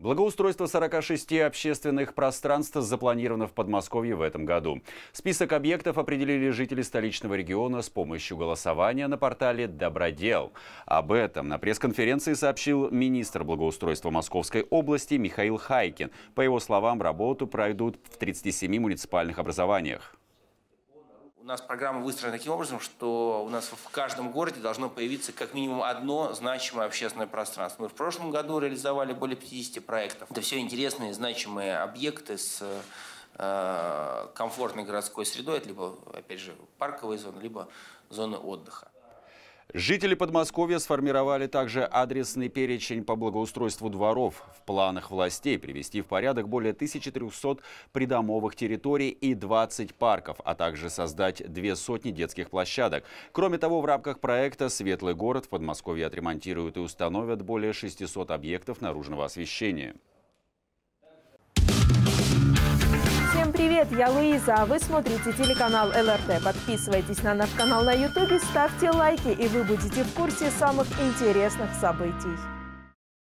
Благоустройство 46 общественных пространств запланировано в Подмосковье в этом году. Список объектов определили жители столичного региона с помощью голосования на портале «Добродел». Об этом на пресс-конференции сообщил министр благоустройства Московской области Михаил Хайкин. По его словам, работу пройдут в 37 муниципальных образованиях. У нас программа выстроена таким образом, что у нас в каждом городе должно появиться как минимум одно значимое общественное пространство. Мы в прошлом году реализовали более 50 проектов. Это все интересные, значимые объекты с комфортной городской средой. Это либо, опять же, парковые зоны, либо зоны отдыха. Жители Подмосковья сформировали также адресный перечень по благоустройству дворов. В планах властей привести в порядок более 1300 придомовых территорий и 20 парков, а также создать 200 детских площадок. Кроме того, в рамках проекта «Светлый город» в Подмосковье отремонтируют и установят более 600 объектов наружного освещения. Всем привет, я Луиза, а вы смотрите телеканал ЛРТ. Подписывайтесь на наш канал на YouTube, ставьте лайки, и вы будете в курсе самых интересных событий.